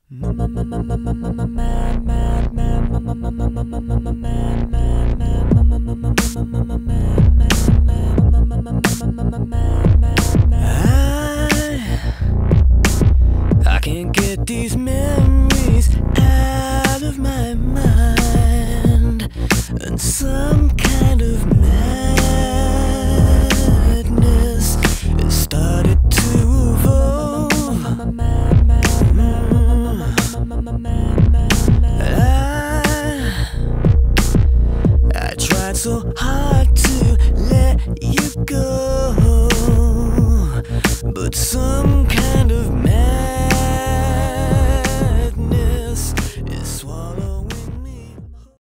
I can't get these memories out of my mind, and some kind of madness has started to evolve. I tried so hard to let you go, but some